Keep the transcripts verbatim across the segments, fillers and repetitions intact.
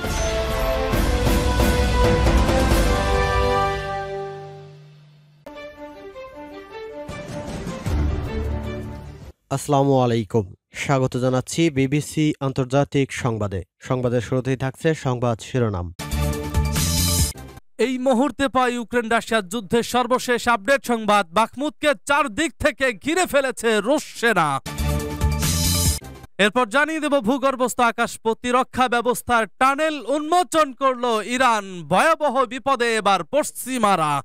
আসসালামু আলাইকুম, স্বাগত জানাচ্ছি বিবিসি আন্তর্জাতিক সংবাদে। সংবাদের শুরুতেই থাকছে সংবাদ শিরোনাম। এই মুহূর্তে পাই ইউক্রেন রাশিয়ার যুদ্ধের সর্বশেষ আপডেট সংবাদ। বাখমুতকে চারদিক থেকে ঘিরে ফেলেছে রুশ সেনা। এরপর জানিয়ে দেব ভূগর্ভস্থ আকাশ প্রতিরক্ষা ব্যবস্থার টানেল উন্মোচন করল ইরান। ভয়াবহ বিপদে এবার পশ্চিমারা।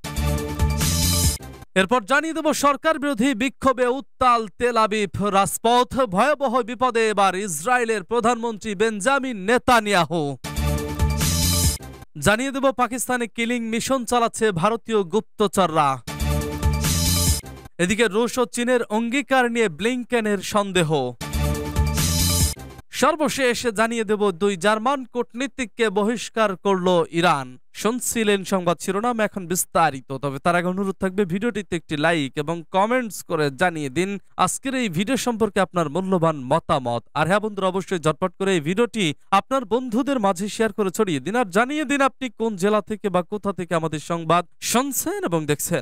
এরপর জানিয়ে দেব সরকার বিরোধী বিক্ষোভে উত্তাল তেল আবিব রাজপথ। ভয়াবহ বিপদে এবার ইসরায়েলের প্রধানমন্ত্রী বেঞ্জামিন নেতানিয়াহু। জানিয়ে দেব পাকিস্তানে কিলিং মিশন চালাচ্ছে ভারতীয় গুপ্তচররা। এদিকে রুশ ও চীনের অঙ্গীকার নিয়ে ব্লিংকেনের সন্দেহ। সর্বশেষ জানিয়ে দেব দুই জার্মান কূটনীতিককে বহিষ্কার করল ইরান। শুনছিলেন সংবাদ শিরোনাম, এখন বিস্তারিত। তবে তার আগে অনুরোধ থাকবে ভিডিওটিতে একটি লাইক এবং কমেন্টস করে জানিয়ে দিন আজকের এই ভিডিও সম্পর্কে আপনার মূল্যবান মতামত। আর হ্যাঁ বন্ধুরা, অবশ্যই ঝটপট করে এই ভিডিওটি আপনার বন্ধুদের মাঝে শেয়ার করে ছড়িয়ে দিন। আর জানিয়ে দিন আপনি কোন জেলা থেকে বা কোথা থেকে আমাদের সংবাদ শুনছেন এবং দেখছেন।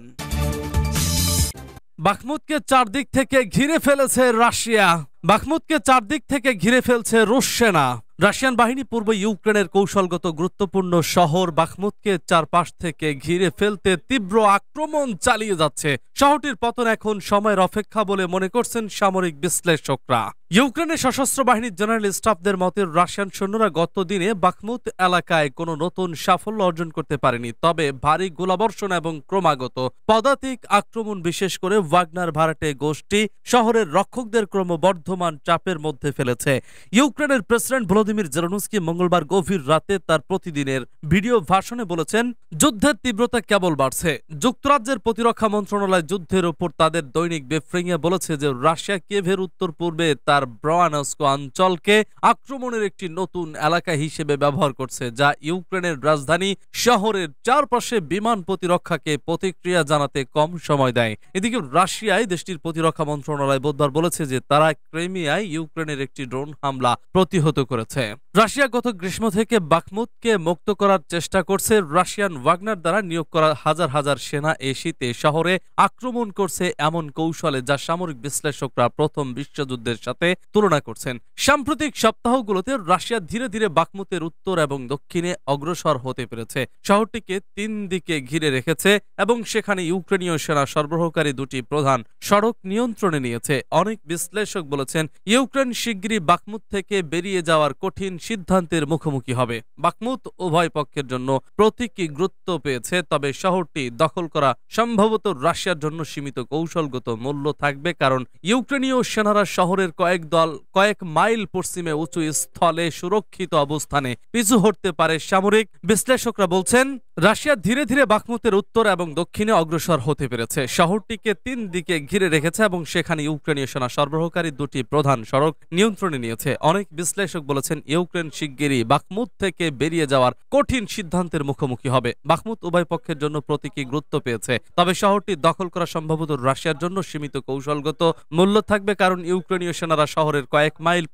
বাখমুতকে চারদিক থেকে ঘিরে ফেলেছে রাশিয়া। বাখমুতকে চারদিক থেকে ঘিরে ফেলছে রুশ সেনা। রাশিয়ান বাহিনী পূর্ব ইউক্রেনের কৌশলগত গুরুত্বপূর্ণ শহর বাখমুতকে চারপাশ থেকে ঘিরে ফেলতে তীব্র আক্রমণ চালিয়ে যাচ্ছে। শহরটির পতন এখন সময়ের অপেক্ষা বলে মনে করছেন সামরিক বিশ্লেষকরা। ইউক্রেনের সশস্ত্র বাহিনীর জেনারেল স্টাফদের মতে রাশিয়ান সৈন্যরা গত দিনে বাখমুত এলাকায় কোনো নতুন সাফল্য অর্জন করতে পারেনি। তবে ভারী গোলাবর্ষণ এবং ক্রমাগত পদাতিক আক্রমণ, বিশেষ করে ওয়াগনার ভাড়াটে গোষ্ঠী শহরের রক্ষকদের ক্রমবর্ধমান চাপের মধ্যে ফেলেছে। ইউক্রেনের প্রেসিডেন্ট ভলোদিমির জেলেনস্কি মঙ্গলবার গভীর রাতে তার প্রতিদিনের ভিডিও ভাষণে বলেছেন, যুদ্ধের তীব্রতা কেবল বাড়ছে। যুক্তরাজ্যের প্রতিরক্ষা মন্ত্রণালয় যুদ্ধের উপর তাদের দৈনিক ব্রিফিংয়ে বলেছে যে রাশিয়া কিয়েভের উত্তর পূর্বে তার ব্রায়ানস্ক অঞ্চলকে আক্রমণের একটি নতুন এলাকা হিসেবে ব্যবহার করছে, যা ইউক্রেনের রাজধানী শহরের চারপাশে বিমান প্রতিরক্ষাকে প্রতিক্রিয়া জানাতে কম সময় দেয়। এদিকে রাশিয়ায় দেশটির প্রতিরক্ষা মন্ত্রণালয় বুধবার বলেছে যে তারা ক্রিমিয়ায় ইউক্রেনের একটি ড্রোন হামলা প্রতিহত করেছে। রাশিয়া গত গ্রীষ্ম থেকে বাখমুতকে মুক্ত করার চেষ্টা করছে। রাশিয়ান ওয়াগনার দ্বারা নিয়োগ করা হাজার হাজার সেনা এ শীতে শহরে আক্রমণ করছে এমন কৌশলে, যা সামরিক বিশ্লেষকরা প্রথম বিশ্বযুদ্ধের সাথে তুলনা করছেন। সাম্প্রতিক সপ্তাহগুলোতে রাশিয়া ধীরে ধীরে বাখমুতের উত্তর এবং দক্ষিণে অগ্রসর হতে পেরেছে। শহরটিকে তিন দিকে ঘিরে রেখেছে এবং সেখানে ইউক্রেনীয় সেনা সরবরাহকারী দুটি প্রধান সড়ক নিয়ন্ত্রণে নিয়েছে। অনেক বিশ্লেষক বলেছেন ইউক্রেন শিগগিরই বাখমুত থেকে বেরিয়ে যাওয়ার কঠিন সিদ্ধান্তের মুখোমুখি হবে। বাখমুত উভয় পক্ষের জন্য প্রতীকী গুরুত্ব পেয়েছে, তবে শহরটি দখল করা সম্ভবত রাশিয়ার জন্য সীমিত কৌশলগত মূল্য থাকবে, কারণ ইউক্রেনীয় সেনারা শহরের কয়েক দল কয়েক মাইল পশ্চিমে উঁচু স্থলে সুরক্ষিত অবস্থানে পিছু হটতে পারে। সামরিক বিশ্লেষকরা বলছেন রাশিয়া ধীরে ধীরে বাখমুতের উত্তর এবং দক্ষিণে অগ্রসর হতে পেরেছে। শহরটিকে তিন দিকে ঘিরে রেখেছে এবং সেখানে ইউক্রেনীয় সেনা সরবরাহকারী দুটি প্রধান সড়ক নিয়ন্ত্রণে নিয়েছে। অনেক বিশ্লেষক বলেছেন ইউক্রেন শিগগিরই বাখমুত থেকে বেরিয়ে যাওয়ার কঠিন সিদ্ধান্তের মুখোমুখি হবে। বাখমুত উভয় পক্ষের জন্য প্রতীকী গুরুত্ব পেয়েছে, তবে শহরটি দখল করা সম্ভবত রাশিয়ার জন্য সীমিত কৌশলগত মূল্য থাকবে, কারণ ইউক্রেনীয় সেনারা শহরের কয়েক মাইল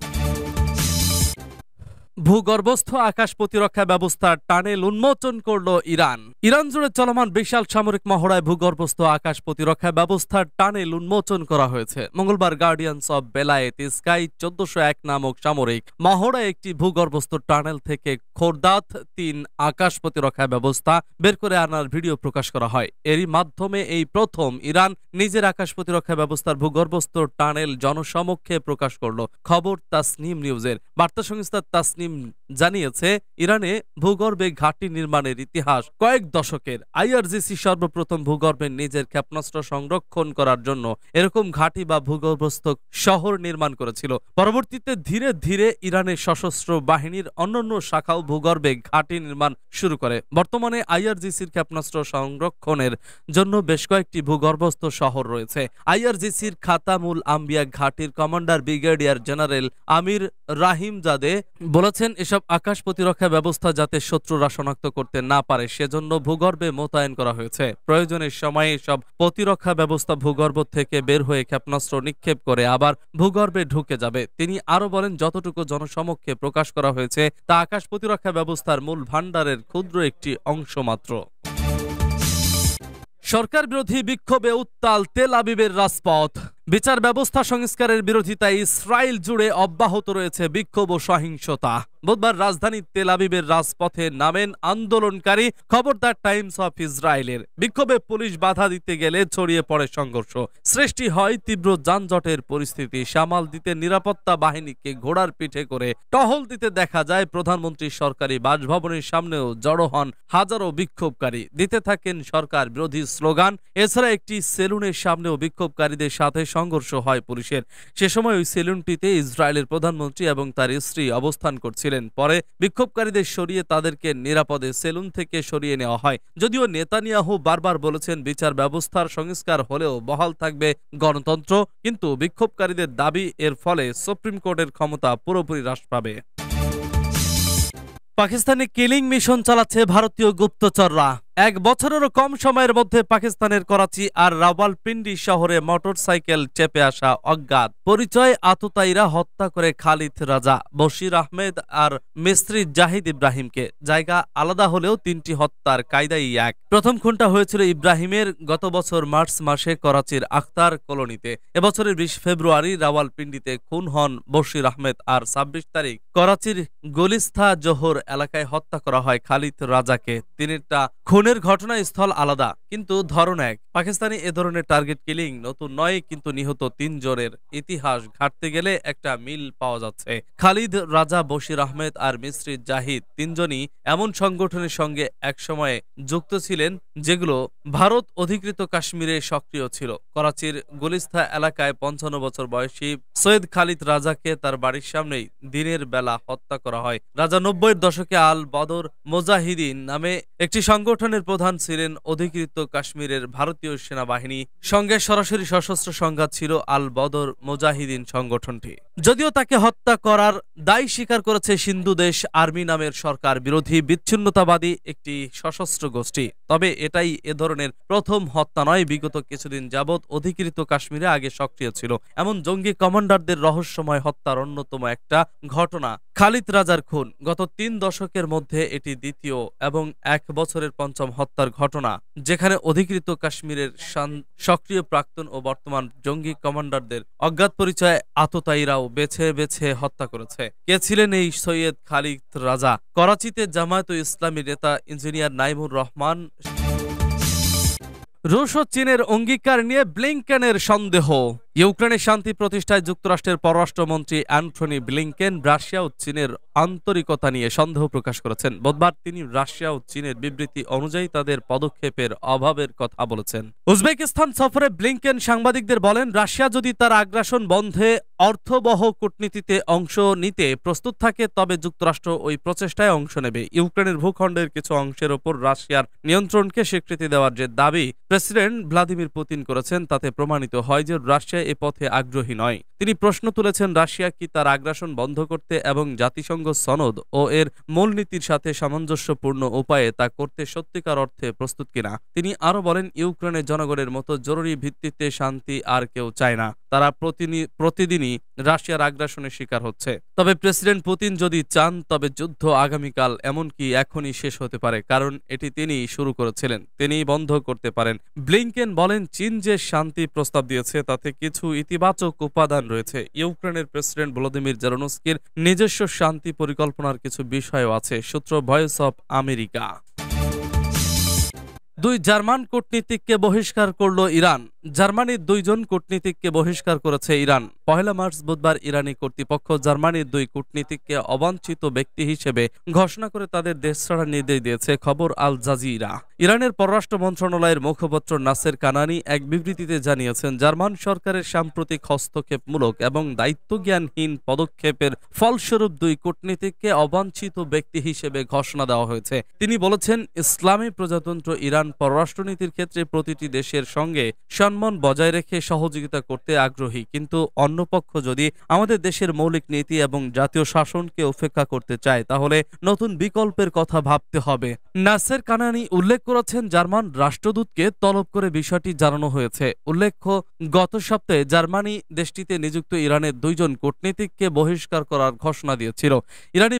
ভূগর্ভস্থ আকাশ প্রতিরক্ষা ব্যবস্থার টানেল উন্মোচন করল ইরান। ইরান জুড়ে চলমান বিশাল সামরিক মহড়ায় ভূগর্ভস্থ আকাশ প্রতিরক্ষা ব্যবস্থার টানেল উন্মোচন করা হয়েছে। মঙ্গলবার গার্ডিয়ানস অব বেলায়েত স্কাই চোদ্দশো এক নামক সামরিক মহড়ায় একটি ভূগর্ভস্থ টানেল থেকে খোরদাত তিন আকাশ প্রতিরক্ষা ব্যবস্থা বের করে আনার ভিডিও প্রকাশ করা হয়। এরই মাধ্যমে এই প্রথম ইরান নিজের আকাশ প্রতিরক্ষা ব্যবস্থার ভূগর্ভস্থ টানেল জনসমক্ষে প্রকাশ করল। খবর তাসনিম নিউজের। বার্তা সংস্থা তাসনিম জানিয়েছে ইরানে ভূগর্ভে ঘাঁটি নির্মাণের ইতিহাস কয়েক দশকের। আইআরজিসি সর্বপ্রথম ভূগর্ভে নিজের ক্ষেপণাস্ত্র সংরক্ষণ করার জন্য এরকম ঘাঁটি বা ভূগর্ভস্থ শহর নির্মাণ করেছিল। পরবর্তীতে ধীরে ধীরে ইরানের সশস্ত্র বাহিনীর অন্যান্য শাখাও ভূগর্ভে ঘাঁটি নির্মাণ শুরু করে। বর্তমানে আইআরজিসির ক্ষেপণাস্ত্র সংরক্ষণের জন্য বেশ কয়েকটি ভূগর্ভস্থ শহর রয়েছে। আইআরজিসির খাতামুল আম্বিয়া ঘাঁটির commander brigadier general Amir Rahimzadeh বলেছেন বলেছেন এসব আকাশ প্রতিরক্ষা ব্যবস্থা যাতে শত্রুরা শনাক্ত করতে না পারে সেজন্য ভূগর্ভে মোতায়েন করা হয়েছে। প্রয়োজনের সময় এসব প্রতিরক্ষা ব্যবস্থা ভূগর্ভ থেকে বের হয়ে ক্ষেপণাস্ত্র নিক্ষেপ করে আবার ভূগর্ভে ঢুকে যাবে। তিনি আরো বলেন যতটুকু জনসমক্ষে প্রকাশ করা হয়েছে তা আকাশ প্রতিরক্ষা ব্যবস্থার মূল ভাণ্ডারের ক্ষুদ্র একটি অংশ মাত্র। সরকার বিরোধী বিক্ষোভে উত্তাল তেল আবিবের রাজপথ। বিচার ব্যবস্থা সংস্কারের বিরোধিতায় ইসরায়েল জুড়ে অব্যাহত রয়েছে বিক্ষোভ ও সহিংসতা। বুধবার রাজধানী তেল আবিবের রাজপথে নামেন আন্দোলনকারী। খবর দ্য টাইমস অফ ইসরায়েলের। বিক্ষোভে পুলিশ বাধা দিতে গেলে ছড়িয়ে পড়ে সংঘর্ষ, সৃষ্টি হয় তীব্র যানজটের পরিস্থিতি। সামাল দিতে নিরাপত্তা বাহিনীকে ঘোড়ার পিঠে করে টহল দিতে দেখা যায়। প্রধানমন্ত্রীর সরকারি বাসভবনের সামনেও জড়ো হন হাজারো বিক্ষোভকারী, দিতে থাকেন সরকার বিরোধী স্লোগান। এছাড়া একটি সেলুনের সামনেও বিক্ষোভকারীদের সাথে সংঘর্ষ হয় পুলিশের। সে সময় ওই সেলুনটিতে ইসরায়েলের প্রধানমন্ত্রী এবং তার স্ত্রী অবস্থান করছিলেন। পরে বিক্ষোভকারীদের সরিয়ে তাদেরকে নিরাপদে সেলুন থেকে সরিয়ে নেওয়া হয়। যদিও নেতানিয়াহু বারবার বলেছেন বিচার ব্যবস্থার সংস্কার হলেও বহাল থাকবে গণতন্ত্র, কিন্তু বিক্ষোভকারীদের দাবি এর ফলে সুপ্রিম কোর্টের ক্ষমতা পুরোপুরি হ্রাস পাবে। পাকিস্তানে কিলিং মিশন চালাচ্ছে ভারতীয় গুপ্তচররা। এক বছরেরও কম সময়ের মধ্যে পাকিস্তানের করাচি আর রাওয়ালপিন্ডি শহরে মোটরসাইকেল চেপে আসা অজ্ঞাত পরিচয় আততায়ীরা হত্যা করে খালিদ রাজা, বশির আহমেদ আর মিস্ত্রি জাহিদ ইব্রাহিমকে। জায়গা আলাদা হলেও তিনটি হত্যার কায়দাই এক। প্রথম খুনটা হয়েছিল ইব্রাহিমের গত বছর মার্চ মাসে করাচির আখতার কলোনিতে। এবছরের বিশ ফেব্রুয়ারি রাওয়ালপিন্ডিতে খুন হন বশির আহমেদ আর ছাব্বিশ তারিখ করাচির গুলিস্থা জোহর এলাকায় হত্যা করা হয় খালিদ রাজাকে। তিনটা খুনের ঘটনাস্থল আলাদা কিন্তু ধরন এক। পাকিস্তানি এ ধরনের টার্গেট কিলিং নতুন নয়, কিন্তু নিহত তিনজনের ইতিহাস ঘাটতে গেলে একটা মিল পাওয়া যাচ্ছে। খালিদ রাজা, বশির আহমেদ আর মিস্ত্রি জাহিদ তিনজনই এমন সংগঠনের সঙ্গে একসময়ে যুক্ত ছিলেন যেগুলো ভারত অধিকৃত কাশ্মীরে সক্রিয় ছিল। করাচির গুলিস্থা এলাকায় পঞ্চান্ন বছর বয়সী সৈয়দ খালিদ রাজাকে তার বাড়ির সামনেই দিনের বেলা হত্যা করা হয়। রাজা নব্বইয়ের দশকে আল বদর মুজাহিদিন নামে একটি সংগঠনের প্রধান ছিলেন। অধিকৃত কাশ্মীরের ভারতীয় সেনাবাহিনী সঙ্গে সরাসরি সশস্ত্র সংঘাত ছিল আল বদর মুজাহিদিন সংগঠনটি। যদিও তাকে হত্যা করার দায় স্বীকার করেছে সিন্ধু দেশ আর্মি নামের সরকার বিরোধী বিচ্ছিন্নতাবাদী একটি সশস্ত্র গোষ্ঠী, তবে এটাই এ ধরনের প্রথম হত্যা নয়। বিগত কিছুদিন যাবৎ অধিকৃত কাশ্মীরে আগে সক্রিয় ছিল এমন জঙ্গি কমান্ডারদের রহস্যময় হত্যার অন্যতম একটা ঘটনা খালিদ রাজার খুন। গত তিন দশকের মধ্যে এটি দ্বিতীয় এবং এক বছরের পঞ্চম হত্যার ঘটনা, যেখানে অধিকৃত কাশ্মীরের সক্রিয় প্রাক্তন ও বর্তমান জঙ্গি কমান্ডারদের অজ্ঞাত পরিচয় আততায়ীরাও বেছে বেছে হত্যা করেছে। কে ছিলেন এই সৈয়দ খালিদ রাজা? করাচিতে জামায়াত ইসলামী নেতা ইঞ্জিনিয়ার নাইমুর রহমান। রুশ ও চীনের অঙ্গীকার নিয়ে ব্লিংকেনের সন্দেহ। ইউক্রেনের শান্তি প্রতিষ্ঠায় যুক্তরাষ্ট্রের পররাষ্ট্রমন্ত্রী অ্যান্টনি ব্লিংকেন রাশিয়া ও চীনের আন্তরিকতা নিয়ে সন্দেহ প্রকাশ করেছেন। বুধবার তিনি রাশিয়া ও চীনের বিবৃতি অনুযায়ী তাদের পদক্ষেপের অভাবের কথা বলেছেন। উজবেকিস্তান সফরে ব্লিংকেন সাংবাদিকদের বলেন, রাশিয়া যদি তার আগ্রাসন বন্ধে অর্থবহ কূটনীতিতে অংশ নিতে প্রস্তুত থাকে তবে যুক্তরাষ্ট্র ওই প্রচেষ্টায় অংশ নেবে। ইউক্রেনের ভূখণ্ডের কিছু অংশের ওপর রাশিয়ার নিয়ন্ত্রণকে স্বীকৃতি দেওয়ার যে দাবি প্রেসিডেন্ট ভ্লাদিমির পুতিন করেছেন তাতে প্রমাণিত হয় যে রাশিয়া এ পথে আগ্রহী নয়। তিনি প্রশ্ন তুলেছেন, রাশিয়া কি তার আগ্রাসন বন্ধ করতে এবং জাতিসংঘ সনদ ও এর মূলনীতির সাথে সামঞ্জস্যপূর্ণ উপায়ে তা করতে সত্যিকার অর্থে প্রস্তুত কিনা। তিনি আরো বলেন, ইউক্রেনের জনগণের মতো জরুরি ভিত্তিতে শান্তি আর কেউ চায় না। তারা প্রতিদিনই রাশিয়ার আগ্রাসনের শিকার হচ্ছে। তবে প্রেসিডেন্ট পুতিন যদি চান তবে যুদ্ধ আগামীকাল এমনকি এখনই শেষ হতে পারে, কারণ এটি তিনি শুরু করেছিলেন, তিনিই বন্ধ করতে পারেন। ব্লিংকেন বলেন, চীন যে শান্তি প্রস্তাব দিয়েছে তাতে কিছু ইতিবাচক উপাদান রয়েছে। ইউক্রেনের প্রেসিডেন্ট ভলোদিমির জেলেনস্কির নিজস্ব শান্তি পরিকল্পনার কিছু বিষয়ও আছে। সূত্র ভয়েস অফ আমেরিকা। দুই জার্মান কূটনীতিককে বহিষ্কার করল ইরান। জার্মানির দুইজন কূটনীতিককে বহিষ্কার করেছে ইরান। পহেলা মার্চ বুধবার ইরানি কর্তৃপক্ষ জার্মানির দুই কূটনীতিককে অবাঞ্ছিত ব্যক্তি হিসেবে ঘোষণা করে তাদের দেশ ছাড়ার নির্দেশ দিয়েছে। খবর আল জাজিরা। ইরানের পররাষ্ট্র মন্ত্রণালয়ের মুখপাত্র নাসের কানানি এক বিবৃতিতে জানিয়েছেন, জার্মান সরকারের সাম্প্রতিক হস্তক্ষেপমূলক এবং দায়িত্বজ্ঞানহীন পদক্ষেপের ফলস্বরূপ দুই কূটনীতিককে অবাঞ্ছিত ব্যক্তি হিসেবে ঘোষণা দেওয়া হয়েছে। তিনি বলেছেন, ইসলামী প্রজাতন্ত্র ইরান পররাষ্ট্রনীতির ক্ষেত্রে প্রতিটি দেশের সঙ্গে সম্মান বজায় রেখে সহযোগিতা করতে আগ্রহী, কিন্তু অন্য পক্ষ যদি আমাদের দেশের মৌলিক নীতি এবং জাতীয় শাসনকে উপেক্ষা করতে চায় তাহলে নতুন বিকল্পের কথা ভাবতে হবে। নাসের কানানি উল্লেখ করেছেন, জার্মান রাষ্ট্রদূতকে তলব করে বিষয়টি জানানো হয়েছে। উল্লেখ্য, গত সপ্তাহে জার্মানি দেশটিতে নিযুক্ত ইরানের দুইজন কূটনীতিককে বহিষ্কার করার ঘোষণা দিয়েছিল। ইরানি